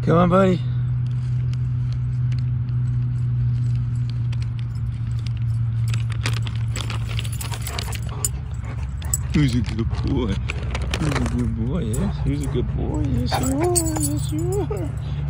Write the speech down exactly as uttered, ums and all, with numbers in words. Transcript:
Come on, buddy. Who's a good boy? Who's a good boy? Yes, who's a good boy? Yes, you are. Yes, you are.